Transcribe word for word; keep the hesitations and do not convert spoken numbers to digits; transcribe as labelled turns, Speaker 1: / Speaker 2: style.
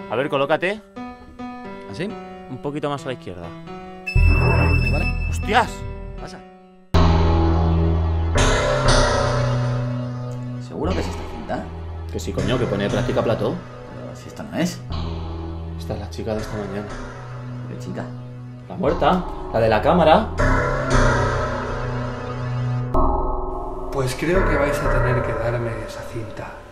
Speaker 1: A ver, colócate.
Speaker 2: ¿Así?
Speaker 1: Un poquito más a la izquierda.
Speaker 2: Vale, vale.
Speaker 1: ¡Hostias!
Speaker 2: Pasa. ¿Seguro que es esta cinta?
Speaker 1: Que sí, coño, que pone práctica plató.
Speaker 2: Pero si esta no es.
Speaker 1: Esta es la chica de esta mañana.
Speaker 2: ¿Qué chica?
Speaker 1: La muerta, la de la cámara.
Speaker 3: Pues creo que vais a tener que darme esa cinta.